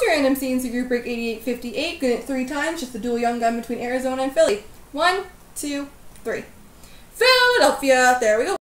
to random C&C group break 8858. Good at 3 times, just the dual young gun between Arizona and Philly. 1, 2, 3. Philadelphia. There we go.